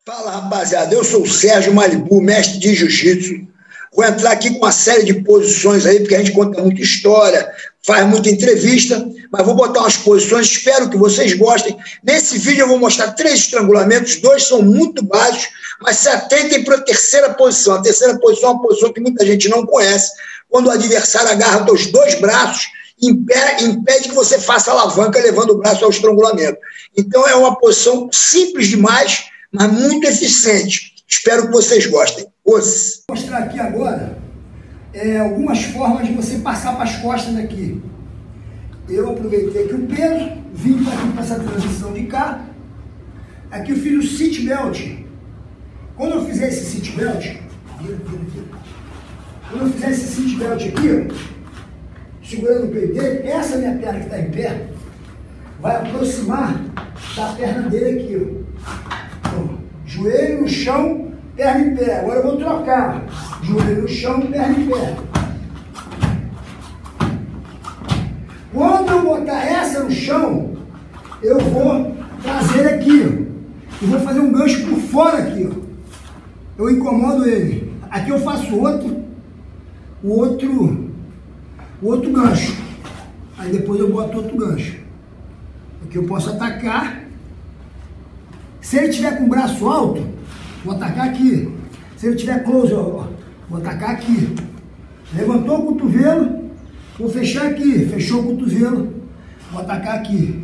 Fala, rapaziada, eu sou o Sérgio Malibu, mestre de jiu-jitsu. Vou entrar aqui com uma série de posições aí, porque a gente conta muita história, faz muita entrevista, mas vou botar umas posições, espero que vocês gostem. Nesse vídeo eu vou mostrar 3 estrangulamentos, 2 são muito básicos, mas se atentem para a terceira posição. A terceira posição é uma posição que muita gente não conhece, quando o adversário agarra os 2 braços, impede que você faça a alavanca levando o braço ao estrangulamento. Então é uma posição simples demais, mas muito eficiente. Espero que vocês gostem. Vou mostrar aqui agora algumas formas de você passar para as costas aqui. Eu aproveitei aqui o peso, vim aqui para essa transição de cá. Aqui eu fiz o seat belt. Quando eu fizer esse seat belt, aqui, ó, segurando o peito dele, essa minha perna que está em pé vai aproximar da perna dele aqui, ó. Então, joelho no chão, perna em pé. Agora eu vou trocar. Joelho no chão, perna em pé. Quando eu botar essa no chão, eu vou trazer aqui, ó. E vou fazer um gancho por fora aqui, ó. Eu incomodo ele. Aqui eu faço o outro gancho. Aí depois eu boto outro gancho. Aqui eu posso atacar. Se ele tiver com o braço alto, vou atacar aqui. Se ele tiver close, ó, vou atacar aqui. Levantou o cotovelo, vou fechar aqui. Fechou o cotovelo, vou atacar aqui.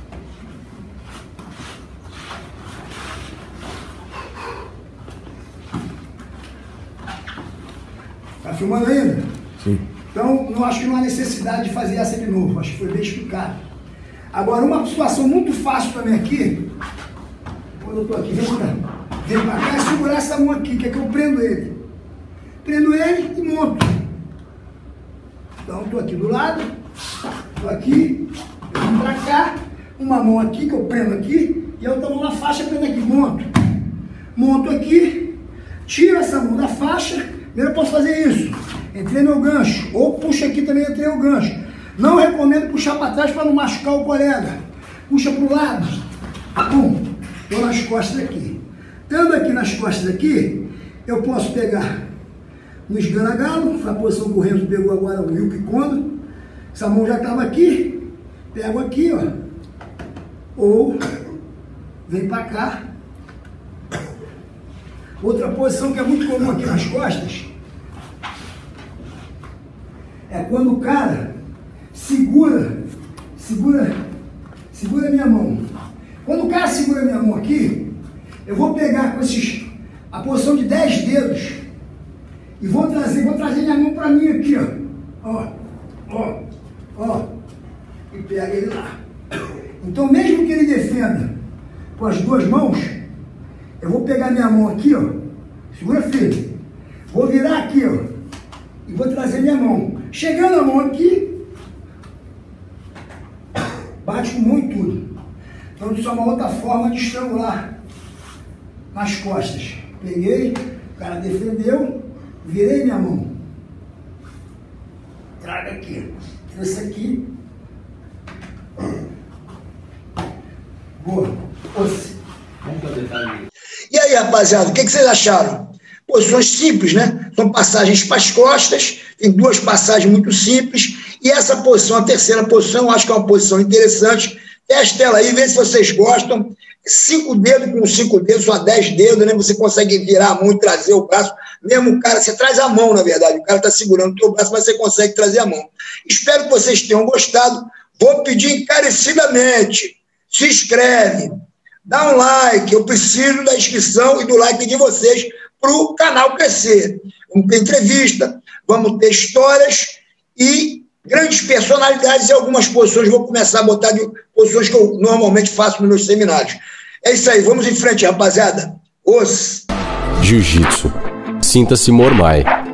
Tá filmando ainda? Sim. Então, eu acho que não há necessidade de fazer essa de novo. Acho que foi bem explicado. Agora, uma situação muito fácil também aqui. Quando eu tô aqui, vem pra cá e segurar essa mão aqui, que é que eu prendo ele. Prendo ele e monto. Então, eu tô aqui do lado, tô aqui, eu vim pra cá, uma mão aqui, que eu prendo aqui, e a outra mão na faixa, prendo aqui, monto. Monto aqui, tiro essa mão da faixa, primeiro eu posso fazer isso. Entrei no gancho, ou puxo aqui também, entrei no gancho. Não recomendo puxar para trás para não machucar o colega. Puxa pro lado, pum. Estou nas costas aqui. Estando aqui nas costas aqui, eu posso pegar no esganagalo, foi a posição que o Renzo pegou agora, o Yuki Kondo. Essa mão já estava aqui, pego aqui, ó. Ou vem para cá. Outra posição que é muito comum aqui nas costas é quando o cara segura a minha mão. Quando o cara segura a minha mão aqui, eu vou pegar com a posição de 10 dedos e vou trazer minha mão para mim aqui, ó, e pega ele lá. Então, mesmo que ele defenda com as 2 mãos, eu vou pegar minha mão aqui, ó, segura firme, vou virar aqui, ó, e vou trazer minha mão. Chegando a mão aqui, bate com mão e tudo. Então, isso é uma outra forma de estrangular nas costas. Peguei, o cara defendeu, virei minha mão. Traga aqui. Trouxe aqui. Boa. Vamos para detalhe. E aí, rapaziada, o que vocês acharam? Posições simples, né? São passagens para as costas, tem 2 passagens muito simples, e essa posição, a terceira posição, eu acho que é uma posição interessante. Testa ela aí, vê se vocês gostam. 5 dedos com 5 dedos, só 10 dedos, né? Você consegue virar a mão e trazer o braço. Mesmo o cara, você traz a mão, na verdade. O cara está segurando o teu braço, mas você consegue trazer a mão. Espero que vocês tenham gostado. Vou pedir encarecidamente. Se inscreve, dá um like. Eu preciso da inscrição e do like de vocês para o canal crescer. Vamos ter entrevista, vamos ter histórias e grandes personalidades e algumas posições. Vou começar a botar de posições que eu normalmente faço nos meus seminários. É isso aí, vamos em frente, rapaziada. Jiu-Jitsu. Sinta-se Mormai.